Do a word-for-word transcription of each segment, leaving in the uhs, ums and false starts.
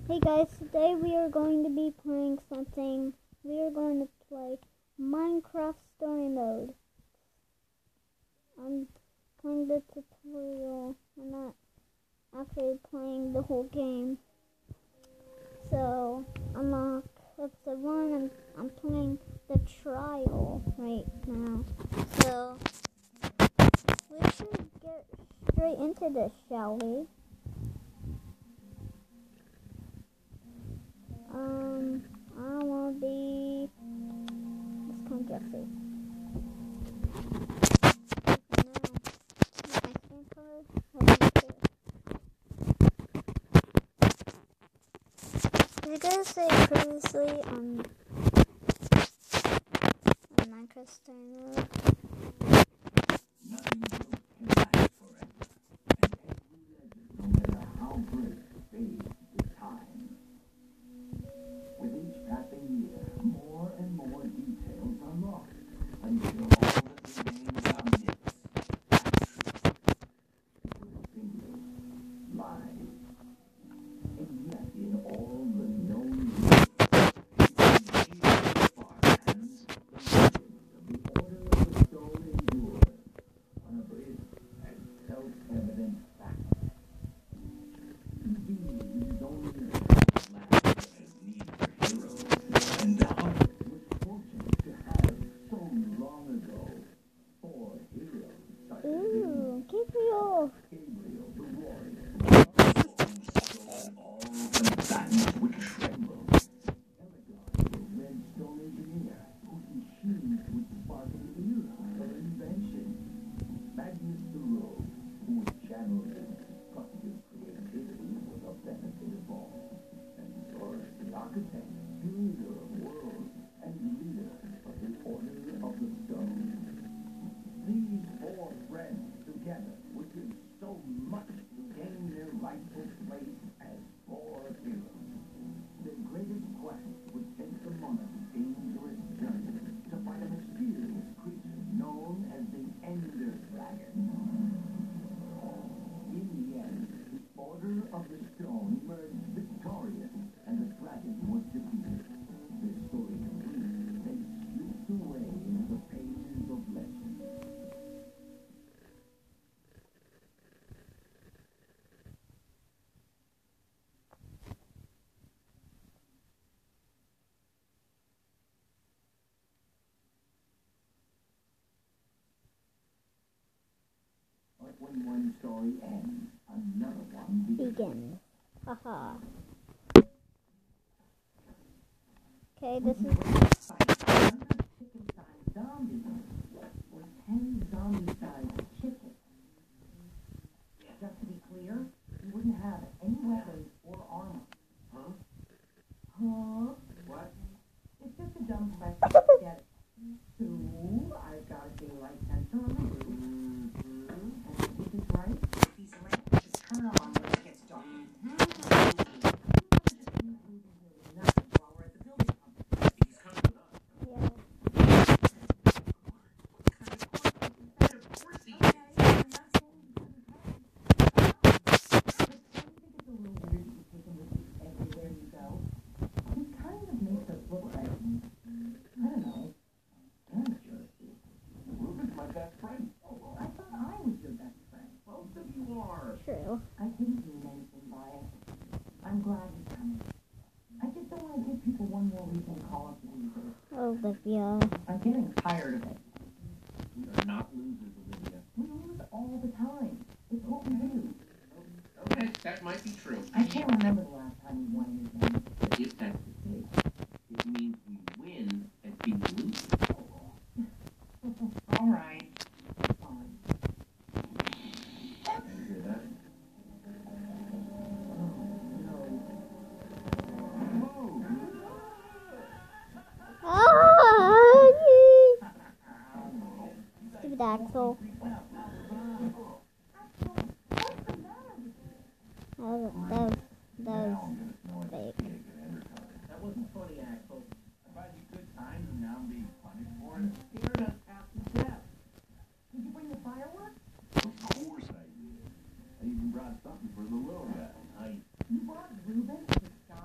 Hey guys, today we are going to be playing something. We are going to play Minecraft Story Mode. I'm playing the tutorial. I'm not actually playing the whole game. So, unlock episode one. I'm, I'm playing the trial right now. So, we should get straight into this, shall we? Um, I will be. Let's come Jesse. Did you guys say previously on, on Minecraft Story Mode? Nothing good can last forever, and every legend, no matter how great, fades with time. With each passing year, more and more details are lost, until all that remains are myths, half-truths, fingers, lies. And yet, in all the known myths, in the age of farmlands, the legends of the Order of the Stone endure, unabridged as self-evident facts. Indeed, it is only the land that has need for heroes, and the heart was fortunate to have, so long ago, four heroes such as Ooh, Gabriel! Gabriel the warrior, stole all combatants would tremble. Elagard the red stone engineer, whose machines would spark an era of invention. Magnus the rogue, who was channeled his destructive creativity for the benefit of all. And Soros the architect, builder of worlds, and leader of the Order of the Stone. These four friends together would do so much to gain their rightful place as four heroes. Their greatest quest would take them on a dangerous journey to fight a mysterious creature known as the Ender Dragon. In the end, the Order of the Stone emerged victorious, and the dragon was defeated. Their story complete, they slipped away into the pages of legend. But when one story ends, another one begins. Begin. Haha. Okay, this is. Chicken-sized zombies, or ten zombie-sized chickens. Just to be clear, you wouldn't have any weapons or armor. Huh? Huh? What? It's just a dumb question. Get it. So, I've got a daylight sensor on the roof. Mm-hmm. And if this is right, these lamps just turn on when it gets dark. Nothing while we're at the building company. He's coming with us. Yeah. Of course he is. I'm not saying he doesn't have. But don't you think it's a little weird to take him with you everywhere you go? He kind of makes us look like, I don't know, amateurs. Ruben's my best friend. Oh, well, I thought I was your best friend. Both of you are. True. I didn't mean anything by it. I'm glad he's coming. I just don't want to give people one more reason to call us losers. Olivia. I'm getting tired of it. We are not losers, Olivia. We lose all the time. It's what we do. Okay, that might be true. I can't remember the last time we won anything. But if that's the case, it means we win at being losers. All right. Fine. You hear that? Ah! Stupid Axel. That was, that was, that was fake. That wasn't funny, Axel. I brought you good times and now I'm being punished for it. Scared us half to death. Did you bring the fireworks? Of course I did. I even brought something for the little guy. I... You brought Reuben to the sky?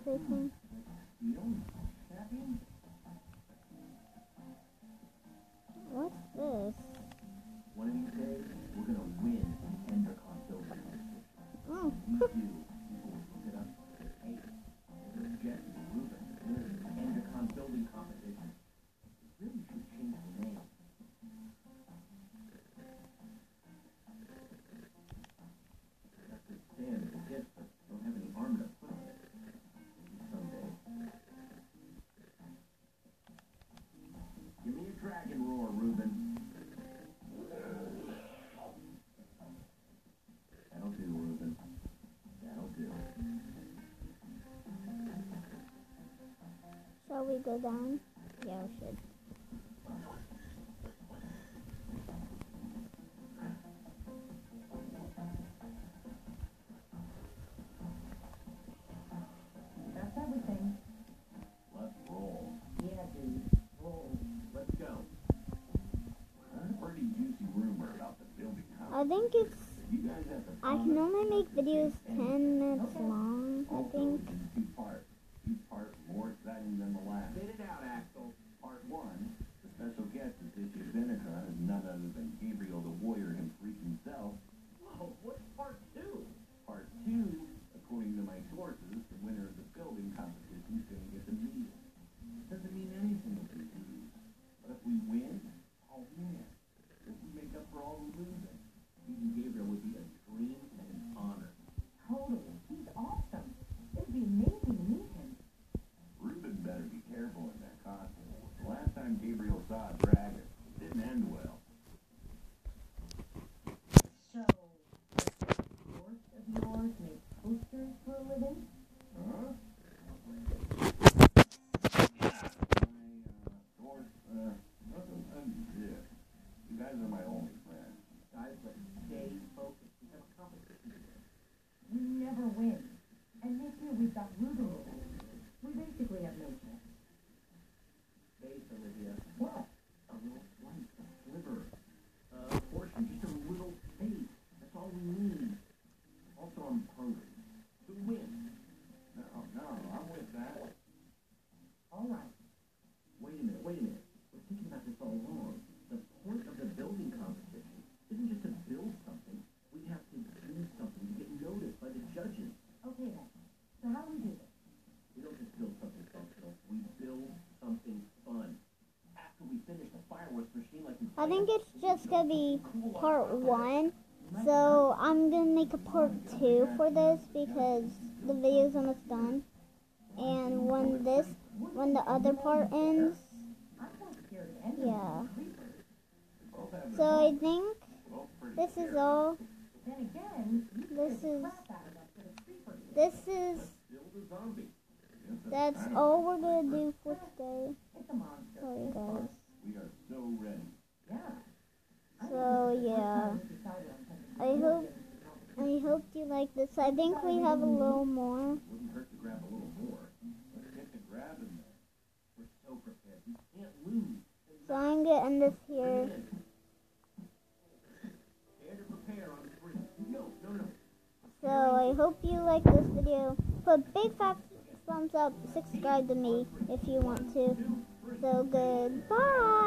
everything. What's this? One of these days, we're gonna win an Endercon building competition. Oh. We do. People will look it up. Hey, there's Jesse and Ruben. There's an Endercon building competition. We really should change the name. That's the stand as a gift, but don't have any armor to put on it. Maybe someday. Give me a dragon roar, Ruben. That'll do, Ruben. That'll do. Shall we go down? Yeah, we should. That's everything. Let's roll. Yeah, dude. Roll. Let's go. I heard a pretty juicy rumor about the building house. I think it's. You guys have to I can only make videos ten minutes long, I Also, think. it's in two parts. Each part more exciting than the last. Spit it out, Axel. Part one. The special guest is this year's Endercon is none other than Gabriel the Warrior and freak himself. Whoa, what's part two? Part two, according to my sources, the winner of the building competition is going to get the meal. Doesn't mean anything if we lose. But if we win, oh man, if we make up for all the losing, beating Gabriel would be a dream and an honor. Totally. He's awesome. It'd be amazing to meet him. Ruben better be careful in that costume. The last time Gabriel saw a dragon, it didn't end well. So, horse of yours make posters for a living? Huh? Yeah, my, uh, source, uh, doesn't exist. You guys are my only friends. Guys, let's stay focused. We have a competition today. We never win. And this year we've got Ruben with us. We basically have no chance. Space, Olivia. What? A little slice, a sliver, a portion, just a little space. That's all we need. Also, I'm hungry. To win. No, no, I'm with that. All right. Wait a minute, wait a minute. We're thinking about this all along. The point of the building competition isn't just to build something. We have to do something to get noticed by the judges. Okay then. So how do we do this? We don't just build something functional. We build something fun. After we finish the fireworks machine, like we I think it's just gonna be part one. So I'm gonna make a part two for this because the video's almost done. And when this, when the other part ends, I'm not scared of any yeah. creepers. So I think this is all. Then again, you This scared is. the crap out of us with a creeper. This is. build a zombie. That's all we're gonna do for today. It's a monster. Sorry, It's guys. fun. We are so ready. Yeah. I So think this is the first yeah. time we decided on something I really hope. different. I hope you like this. I think we have a little more. Wouldn't hurt to grab a little more. Let's get to grabbing there. We're so prepared. We can't lose. So I'm gonna end this here. Prepare to prepare on three. No, no, no. So I hope you like this video. Put big fat thumbs up. Subscribe to me if you want to. So goodbye.